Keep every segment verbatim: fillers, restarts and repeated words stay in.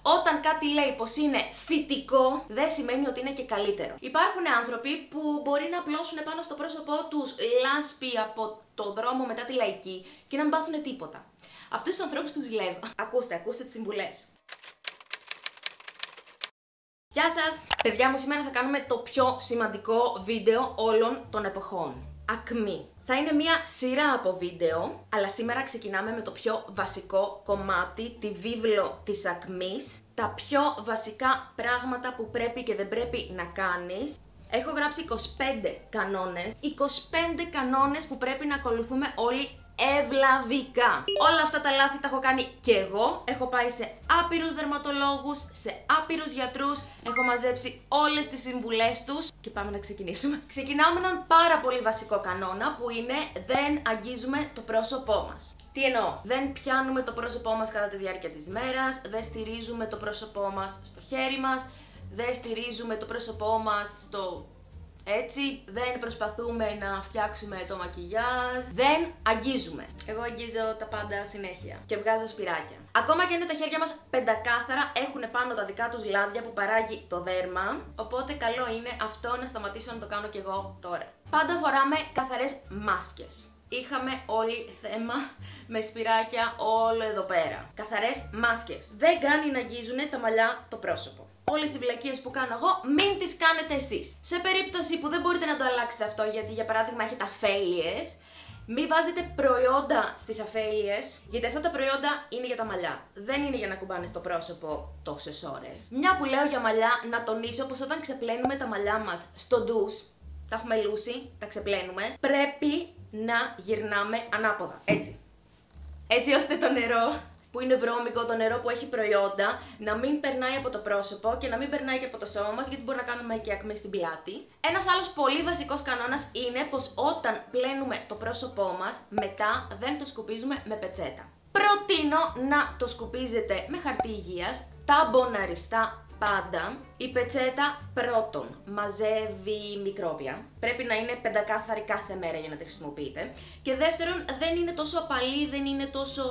Όταν κάτι λέει πως είναι φυτικό, δεν σημαίνει ότι είναι και καλύτερο. Υπάρχουν άνθρωποι που μπορεί να απλώσουν πάνω στο πρόσωπό τους λάσπη από το δρόμο μετά τη λαϊκή και να μην πάθουν τίποτα. Αυτούς τους ανθρώπους τους ζηλεύω. Ακούστε, ακούστε τις συμβουλές. Γεια σας! Παιδιά μου, σήμερα θα κάνουμε το πιο σημαντικό βίντεο όλων των εποχών. Ακμή. Θα είναι μια σειρά από βίντεο, αλλά σήμερα ξεκινάμε με το πιο βασικό κομμάτι, τη βίβλο της ακμής. Τα πιο βασικά πράγματα που πρέπει και δεν πρέπει να κάνεις. Έχω γράψει είκοσι πέντε κανόνες, είκοσι πέντε κανόνες που πρέπει να ακολουθούμε όλοι ευλαβικά. Όλα αυτά τα λάθη τα έχω κάνει και εγώ. Έχω πάει σε άπειρους δερματολόγους, σε άπειρους γιατρούς. Έχω μαζέψει όλες τις συμβουλές τους και πάμε να ξεκινήσουμε. Ξεκινάω με έναν πάρα πολύ βασικό κανόνα που είναι δεν αγγίζουμε το πρόσωπό μας. Τι εννοώ? Δεν πιάνουμε το πρόσωπό μας κατά τη διάρκεια της μέρας, δεν στηρίζουμε το πρόσωπό μας στο χέρι μας, δεν στηρίζουμε το πρόσωπό μας στο... έτσι, δεν προσπαθούμε να φτιάξουμε το μακιγιάζ, δεν αγγίζουμε. Εγώ αγγίζω τα πάντα συνέχεια και βγάζω σπυράκια. Ακόμα και είναι τα χέρια μας πεντακάθαρα, έχουν πάνω τα δικά τους λάδια που παράγει το δέρμα, οπότε καλό είναι αυτό να σταματήσω να το κάνω κι εγώ τώρα. Πάντα φοράμε καθαρές μάσκες. Είχαμε όλοι θέμα με σπυράκια όλο εδώ πέρα. Καθαρές μάσκες. Δεν κάνει να αγγίζουν τα μαλλιά το πρόσωπο. Όλες οι βλακίες που κάνω εγώ, μην τις κάνετε εσείς. Σε περίπτωση που δεν μπορείτε να το αλλάξετε αυτό, γιατί για παράδειγμα έχετε αφέλειες, μην βάζετε προϊόντα στις αφέλειες, γιατί αυτά τα προϊόντα είναι για τα μαλλιά. Δεν είναι για να κουμπάνε στο πρόσωπο τόσες ώρες. Μια που λέω για μαλλιά, να τονίσω πως όταν ξεπλένουμε τα μαλλιά μας στο ντους, τα έχουμε λούσει, τα ξεπλένουμε, πρέπει να γυρνάμε ανάποδα. Έτσι. Έτσι ώστε το νερό που είναι βρώμικο, το νερό που έχει προϊόντα, να μην περνάει από το πρόσωπο και να μην περνάει και από το σώμα μας, γιατί μπορεί να κάνουμε και ακμή στην πλάτη. Ένας άλλος πολύ βασικός κανόνας είναι πως όταν πλένουμε το πρόσωπό μας, μετά δεν το σκουπίζουμε με πετσέτα. Προτείνω να το σκουπίζετε με χαρτί υγείας, ταμποναριστά πάντα. Η πετσέτα πρώτον μαζεύει μικρόβια, πρέπει να είναι πεντακάθαρη κάθε μέρα για να τη χρησιμοποιείτε. Και δεύτερον, δεν είναι τόσο απαλή, δεν είναι τόσο...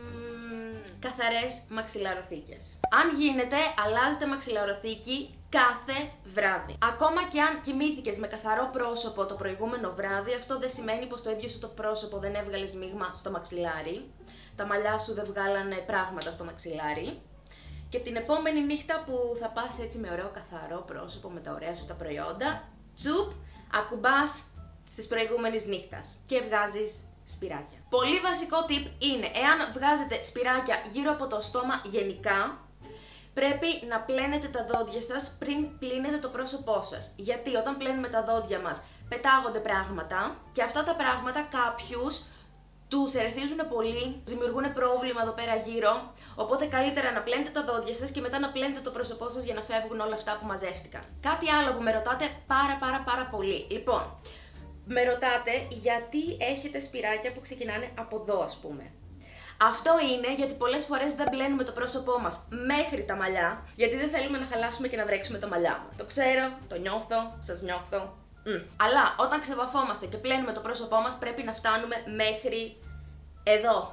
καθαρές μαξιλαροθήκες. Αν γίνεται, αλλάζετε μαξιλαροθήκη κάθε βράδυ. Ακόμα και αν κοιμήθηκες με καθαρό πρόσωπο το προηγούμενο βράδυ, αυτό δεν σημαίνει πως το ίδιο σου το πρόσωπο δεν έβγαλες μείγμα στο μαξιλάρι, τα μαλλιά σου δεν βγάλανε πράγματα στο μαξιλάρι. Και την επόμενη νύχτα που θα πας έτσι με ωραίο καθαρό πρόσωπο, με τα ωραία σου τα προϊόντα, τσουπ, ακουμπάς στις προηγούμενες νύχτας και βγάζεις σπυράκια. Πολύ βασικό tip είναι, εάν βγάζετε σπυράκια γύρω από το στόμα γενικά, πρέπει να πλένετε τα δόντια σας πριν πλύνετε το πρόσωπό σας. Γιατί όταν πλένουμε τα δόντια μας πετάγονται πράγματα και αυτά τα πράγματα κάποιους τους ερεθίζουν πολύ, δημιουργούν πρόβλημα εδώ πέρα γύρω, οπότε καλύτερα να πλένετε τα δόντια σας και μετά να πλένετε το πρόσωπό σας για να φεύγουν όλα αυτά που μαζεύτηκαν. Κάτι άλλο που με ρωτάτε πάρα πάρα πάρα πολύ. Λοιπόν, με ρωτάτε γιατί έχετε σπυράκια που ξεκινάνε από εδώ, ας πούμε. Αυτό είναι γιατί πολλές φορές δεν πλένουμε το πρόσωπό μας μέχρι τα μαλλιά, γιατί δεν θέλουμε να χαλάσουμε και να βρέξουμε τα μαλλιά μας. Το ξέρω, το νιώθω, σας νιώθω. Mm. Αλλά όταν ξεβαφόμαστε και πλένουμε το πρόσωπό μας πρέπει να φτάνουμε μέχρι εδώ.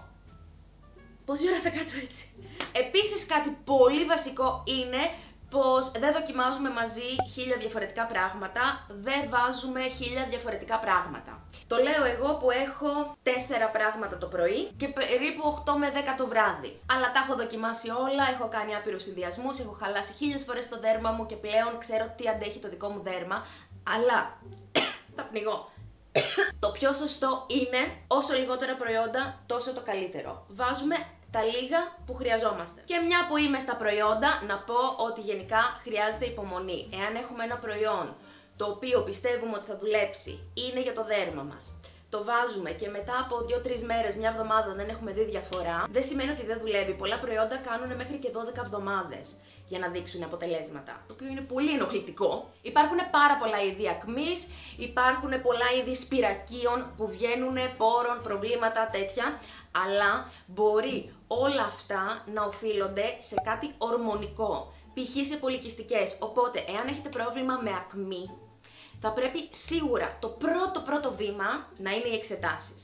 Πόση ώρα θα κάτσω έτσι? Επίσης κάτι πολύ βασικό είναι πως δεν δοκιμάζουμε μαζί χίλια διαφορετικά πράγματα, δεν βάζουμε χίλια διαφορετικά πράγματα. Το λέω εγώ που έχω τέσσερα πράγματα το πρωί και περίπου οκτώ με δέκα το βράδυ. Αλλά τα έχω δοκιμάσει όλα, έχω κάνει άπειρους συνδυασμούς, έχω χαλάσει χίλιες φορές το δέρμα μου και πλέον ξέρω τι αντέχει το δικό μου δέρμα. Αλλά θα πνιγώ. Το πιο σωστό είναι όσο λιγότερα προϊόντα τόσο το καλύτερο. Βάζουμε τα λίγα που χρειαζόμαστε. Και μια που είμαι στα προϊόντα, να πω ότι γενικά χρειάζεται υπομονή. Εάν έχουμε ένα προϊόν το οποίο πιστεύουμε ότι θα δουλέψει, είναι για το δέρμα μας, το βάζουμε και μετά από δύο τρεις μέρες, μια εβδομάδα δεν έχουμε δει διαφορά, δεν σημαίνει ότι δεν δουλεύει. Πολλά προϊόντα κάνουν μέχρι και δώδεκα εβδομάδες για να δείξουν αποτελέσματα, το οποίο είναι πολύ ενοχλητικό. Υπάρχουν πάρα πολλά είδη ακμής, υπάρχουν πολλά είδη σπυρακίων που βγαίνουν, πόρων, προβλήματα τέτοια, αλλά μπορεί όλα αυτά να οφείλονται σε κάτι ορμονικό, π.χ. σε πολυκυστικές. Οπότε, εάν έχετε πρόβλημα με ακμή, θα πρέπει σίγουρα το πρώτο πρώτο βήμα να είναι οι εξετάσεις.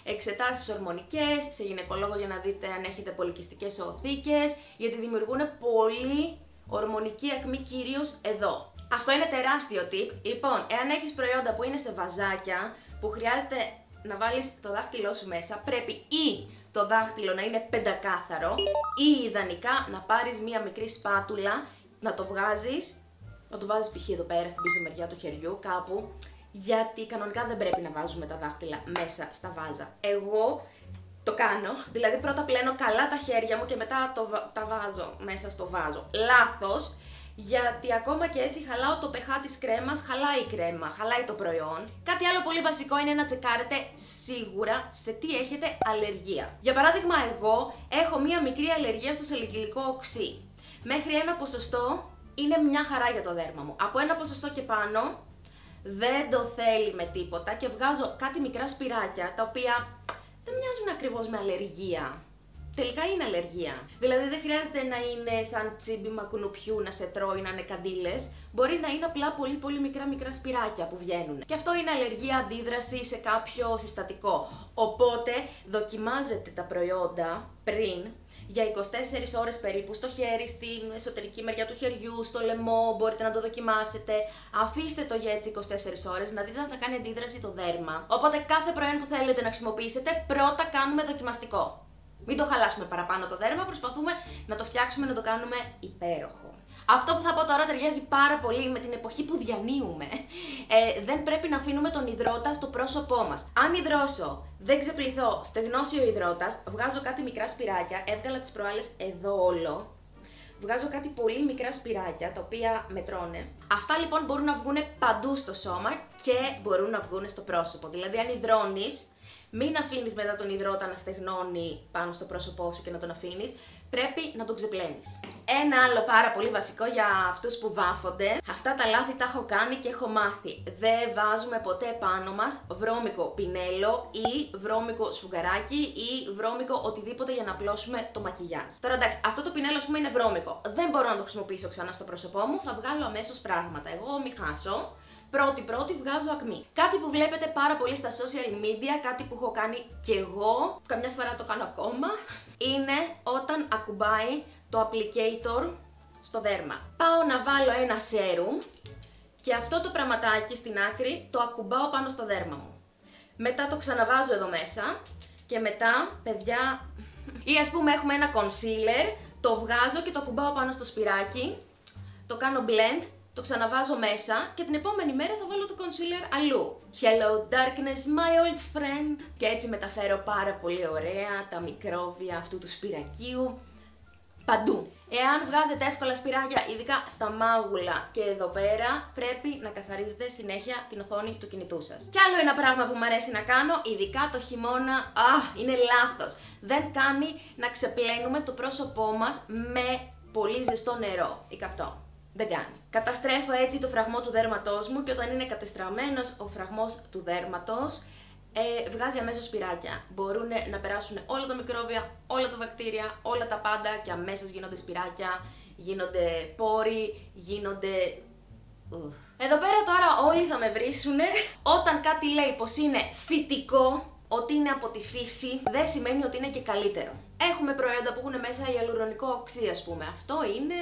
εξετάσεις ορμονικές, σε γυναικολόγο για να δείτε αν έχετε πολυκυστικές οθήκες, γιατί δημιουργούν πολύ ορμονική ακμή κυρίως εδώ. Αυτό είναι τεράστιο tip. Λοιπόν, εάν έχεις προϊόντα που είναι σε βαζάκια, που χρειάζεται να βάλεις το δάχτυλό σου μέσα, πρέπει ή το δάχτυλο να είναι πεντακάθαρο ή ιδανικά να πάρεις μία μικρή σπάτουλα, να το βγάζεις, να το βάζεις π.χ. εδώ πέρα στην πίσω μεριά του χεριού κάπου, γιατί κανονικά δεν πρέπει να βάζουμε τα δάχτυλα μέσα στα βάζα. Εγώ το κάνω, δηλαδή πρώτα πλένω καλά τα χέρια μου και μετά το, τα βάζω μέσα στο βάζο. Λάθος, γιατί ακόμα και έτσι χαλάω το pH της κρέμας, χαλάει η κρέμα, χαλάει το προϊόν. Κάτι άλλο πολύ βασικό είναι να τσεκάρετε σίγουρα σε τι έχετε αλλεργία. Για παράδειγμα, εγώ έχω μία μικρή αλλεργία στο σαλικυλικό οξύ. Μέχρι ένα ποσοστό είναι μια χαρά για το δέρμα μου. Από ένα ποσοστό και πάνω δεν το θέλει με τίποτα και βγάζω κάτι μικρά σπυράκια τα οποία δεν μοιάζουν ακριβώς με αλλεργία. Τελικά είναι αλλεργία. Δηλαδή δεν χρειάζεται να είναι σαν τσίμπημα κουνουπιού να σε τρώει, να είναι καντήλες. Μπορεί να είναι απλά πολύ πολύ μικρά μικρά σπυράκια που βγαίνουν. Και αυτό είναι αλλεργία, αντίδραση σε κάποιο συστατικό. Οπότε δοκιμάζετε τα προϊόντα πριν για είκοσι τέσσερις ώρες περίπου στο χέρι, στην εσωτερική μεριά του χεριού, στο λαιμό, μπορείτε να το δοκιμάσετε. Αφήστε το για έτσι είκοσι τέσσερις ώρες, να δείτε αν θα κάνει αντίδραση το δέρμα. Οπότε κάθε προϊόν που θέλετε να χρησιμοποιήσετε, πρώτα κάνουμε δοκιμαστικό. Μην το χαλάσουμε παραπάνω το δέρμα, προσπαθούμε να το φτιάξουμε, να το κάνουμε υπέροχο. Αυτό που θα πω τώρα ταιριάζει πάρα πολύ με την εποχή που διανύουμε. Ε, δεν πρέπει να αφήνουμε τον υδρότα στο πρόσωπό μας. Αν υδρώσω, δεν ξεπληθώ, στεγνώσει ο υδρότας, βγάζω κάτι μικρά σπυράκια, έβγαλα τις προάλλες εδώ όλο. Βγάζω κάτι πολύ μικρά σπυράκια, τα οποία μετρώνε. Αυτά λοιπόν μπορούν να βγουν παντού στο σώμα και μπορούν να βγουν στο πρόσωπο. Δηλαδή αν υδρώνεις, μην αφήνεις μετά τον υδρότα να στεγνώνει πάνω στο πρόσωπό σου και να τον αφήνεις. Πρέπει να τον ξεπλένεις. Ένα άλλο πάρα πολύ βασικό για αυτούς που βάφονται. Αυτά τα λάθη τα έχω κάνει και έχω μάθει. Δεν βάζουμε ποτέ πάνω μας βρώμικο πινέλο ή βρώμικο σφουγγαράκι ή βρώμικο οτιδήποτε για να απλώσουμε το μακιγιάζ. Τώρα εντάξει, αυτό το πινέλο ας πούμε είναι βρώμικο. Δεν μπορώ να το χρησιμοποιήσω ξανά στο πρόσωπό μου. Θα βγάλω αμέσως πράγματα. Εγώ μη χάσω. Πρώτη-πρώτη βγάζω ακμή. Κάτι που βλέπετε πάρα πολύ στα social media, κάτι που έχω κάνει κι εγώ, καμιά φορά το κάνω ακόμα, είναι όταν ακουμπάει το applicator στο δέρμα. Πάω να βάλω ένα serum και αυτό το πραγματάκι στην άκρη το ακουμπάω πάνω στο δέρμα μου. Μετά το ξαναβάζω εδώ μέσα και μετά, παιδιά, ή ας πούμε έχουμε ένα concealer, το βγάζω και το ακουμπάω πάνω στο σπυράκι, το κάνω blend, το ξαναβάζω μέσα και την επόμενη μέρα θα βάλω το concealer αλλού. Hello darkness, my old friend. Και έτσι μεταφέρω πάρα πολύ ωραία τα μικρόβια αυτού του σπυρακίου παντού. Εάν βγάζετε εύκολα σπυράκια, ειδικά στα μάγουλα και εδώ πέρα, πρέπει να καθαρίζετε συνέχεια την οθόνη του κινητού σας. Κι άλλο ένα πράγμα που μου αρέσει να κάνω, ειδικά το χειμώνα, αχ, είναι λάθος. Δεν κάνει να ξεπλένουμε το πρόσωπό μας με πολύ ζεστό νερό ή καυτό. Δεν κάνει. Καταστρέφω έτσι το φραγμό του δέρματός μου και όταν είναι κατεστραμμένος ο φραγμός του δέρματος, ε, βγάζει αμέσως σπυράκια. Μπορούν να περάσουν όλα τα μικρόβια, όλα τα βακτήρια, όλα τα πάντα και αμέσως γίνονται σπυράκια, γίνονται πόροι, γίνονται... Ουφ. Εδώ πέρα τώρα όλοι θα με βρίσουν. Όταν κάτι λέει πως είναι φυτικό, ότι είναι από τη φύση, δεν σημαίνει ότι είναι και καλύτερο. Έχουμε προϊόντα που έχουν μέσα ιαλουρονικό οξύ, ας πούμε. Αυτό είναι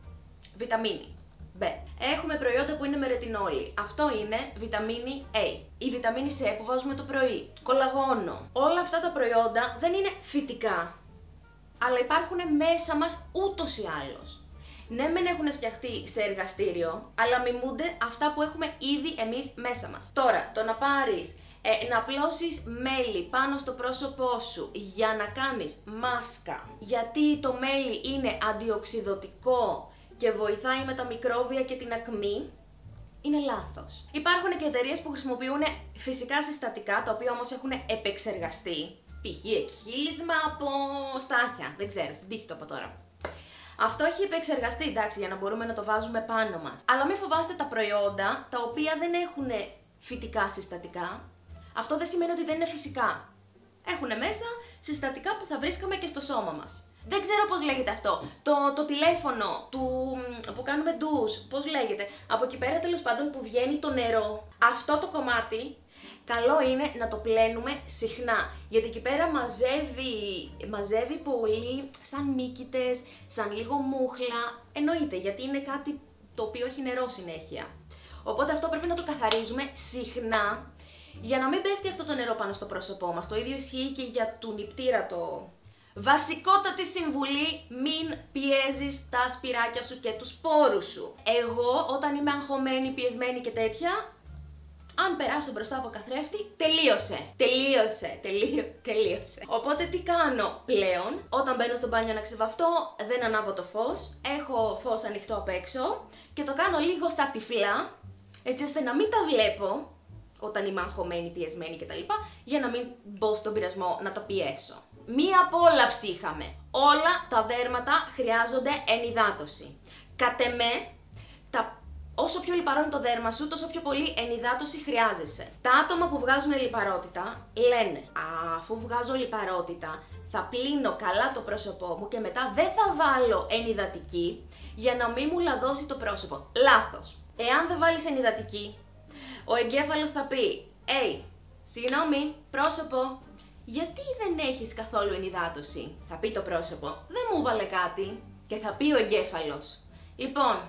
βιταμίνη B. Έχουμε προϊόντα που είναι με ρετινόλη. Αυτό είναι βιταμίνη A. Η βιταμίνη C που βάζουμε το πρωί. Κολαγόνο. Όλα αυτά τα προϊόντα δεν είναι φυτικά, αλλά υπάρχουν μέσα μας ούτως ή άλλως. Ναι, μεν έχουν φτιαχτεί σε εργαστήριο, αλλά μιμούνται αυτά που έχουμε ήδη εμείς μέσα μας. Τώρα, το να πάρεις Ε, να απλώσεις μέλι πάνω στο πρόσωπό σου για να κάνεις μάσκα, γιατί το μέλι είναι αντιοξυδωτικό και βοηθάει με τα μικρόβια και την ακμή, είναι λάθος. Υπάρχουν και εταιρείες που χρησιμοποιούν φυσικά συστατικά, τα οποία όμως έχουν επεξεργαστεί, π.χ. εκχύλισμα από στάχια, δεν ξέρω, στην τύχη το από τώρα. Αυτό έχει επεξεργαστεί, εντάξει, για να μπορούμε να το βάζουμε πάνω μας. Αλλά μην φοβάστε τα προϊόντα τα οποία δεν έχουν φυτικά συστατικά. Αυτό δεν σημαίνει ότι δεν είναι φυσικά. Έχουν μέσα συστατικά που θα βρίσκαμε και στο σώμα μας. Δεν ξέρω πώς λέγεται αυτό. Το, το τηλέφωνο του, που κάνουμε ντους, πώς λέγεται. Από εκεί πέρα τέλος πάντων που βγαίνει το νερό. Αυτό το κομμάτι καλό είναι να το πλένουμε συχνά, γιατί εκεί πέρα μαζεύει, μαζεύει πολύ σαν μύκητες, σαν λίγο μούχλα, εννοείται, γιατί είναι κάτι το οποίο έχει νερό συνέχεια. Οπότε αυτό πρέπει να το καθαρίζουμε συχνά, για να μην πέφτει αυτό το νερό πάνω στο πρόσωπό μας. Το ίδιο ισχύει και για του νηπτήρα το... Βασικότατη συμβουλή, μην πιέζεις τα σπυράκια σου και τους πόρους σου. Εγώ όταν είμαι αγχωμένη, πιεσμένη και τέτοια, αν περάσω μπροστά από καθρέφτη, τελείωσε. Τελείωσε, τελείω, τελείωσε. Οπότε τι κάνω πλέον, όταν μπαίνω στο μπάνιο να ξεβαφτώ, δεν ανάβω το φως, έχω φως ανοιχτό απ' έξω και το κάνω λίγο στα τυφλά, έτσι ώστε να μην τα βλέπω όταν είμαι αγχωμένη, πιεσμένη κτλ. Για να μην μπω στον πειρασμό να το πιέσω. Μία απόλαυση είχαμε. Όλα τα δέρματα χρειάζονται ενυδάτωση. Κατ' εμέ, τα... όσο πιο λιπαρό είναι το δέρμα σου, τόσο πιο πολύ ενυδάτωση χρειάζεσαι. Τα άτομα που βγάζουν λιπαρότητα λένε, αφού βγάζω λιπαρότητα, θα πλύνω καλά το πρόσωπό μου και μετά δεν θα βάλω ενυδατική για να μην μου λαδώσει το πρόσωπο. Λάθος. Εάν δεν βάλεις ενυδατική, ο εγκέφαλος θα πει, «Hey, συγγνώμη, πρόσωπο, γιατί δεν έχεις καθόλου ενυδάτωση?» Θα πει το πρόσωπο, «Δεν μου βάλε κάτι» και θα πει ο εγκέφαλος. Λοιπόν,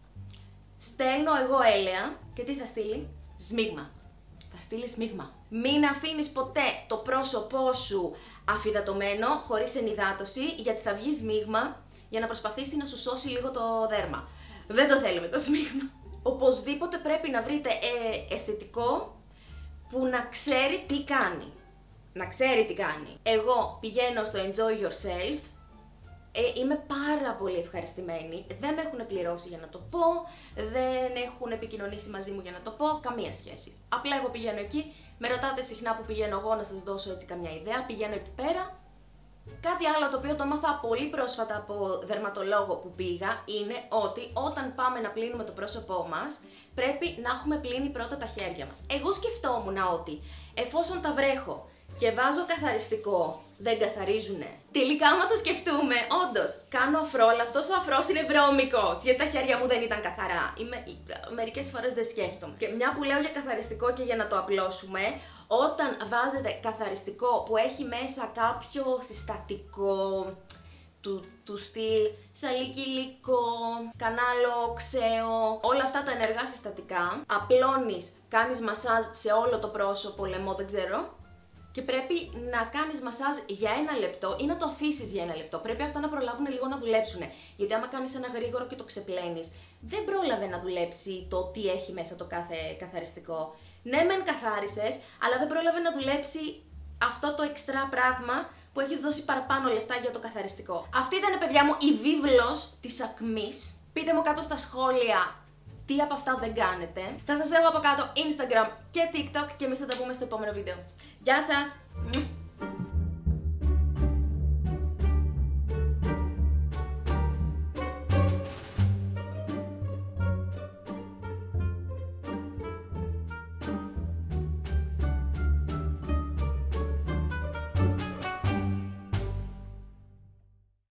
στέλνω εγώ έλαια και τι θα στείλει? Σμίγμα. Θα στείλει σμίγμα. Μην αφήνεις ποτέ το πρόσωπό σου αφυδατωμένο, χωρίς ενυδάτωση, γιατί θα βγει σμίγμα για να προσπαθήσει να σου σώσει λίγο το δέρμα. Δεν το θέλουμε το σμίγμα. Οπωσδήποτε πρέπει να βρείτε ε, αισθητικό που να ξέρει τι κάνει. Να ξέρει τι κάνει. Εγώ πηγαίνω στο Enjoy Yourself, ε, είμαι πάρα πολύ ευχαριστημένη. Δεν με έχουν πληρώσει για να το πω, δεν έχουν επικοινωνήσει μαζί μου για να το πω, καμία σχέση. Απλά εγώ πηγαίνω εκεί, με ρωτάτε συχνά που πηγαίνω εγώ να σας δώσω έτσι καμιά ιδέα, πηγαίνω εκεί πέρα. Κάτι άλλο το οποίο το μάθα πολύ πρόσφατα από δερματολόγο που πήγα είναι ότι όταν πάμε να πλύνουμε το πρόσωπό μας πρέπει να έχουμε πλύνει πρώτα τα χέρια μας. Εγώ σκεφτόμουν ότι εφόσον τα βρέχω και βάζω καθαριστικό, δεν καθαρίζουνε. Τελικά, άμα το σκεφτούμε, όντως, κάνω αφρό, αλλά αυτός ο αφρός είναι βρώμικος, γιατί τα χέρια μου δεν ήταν καθαρά. Είμαι... Μερικές φορές δεν σκέφτομαι. Και μια που λέω για καθαριστικό και για να το απλώσουμε, όταν βάζετε καθαριστικό που έχει μέσα κάποιο συστατικό του, του στυλ, σαλίκι υλικό, κανάλο, ξέο, όλα αυτά τα ενεργά συστατικά, απλώνεις, κάνεις μασάζ σε όλο το πρόσωπο, λαιμό, δεν ξέρω, και πρέπει να κάνεις μασάζ για ένα λεπτό ή να το αφήσεις για ένα λεπτό. Πρέπει αυτά να προλάβουν λίγο να δουλέψουν. Γιατί άμα κάνεις ένα γρήγορο και το ξεπλένεις, δεν πρόλαβε να δουλέψει το τι έχει μέσα το κάθε καθαριστικό. Ναι, μεν καθάρισες, αλλά δεν πρόλαβε να δουλέψει αυτό το εξτρά πράγμα που έχεις δώσει παραπάνω λεφτά για το καθαριστικό. Αυτή ήταν, παιδιά μου, η βίβλος της ακμής. Πείτε μου κάτω στα σχόλια τι από αυτά δεν κάνετε. Θα σας έχω από κάτω Instagram και TikTok και εμείς θα τα πούμε στο επόμενο βίντεο. Γεια σας!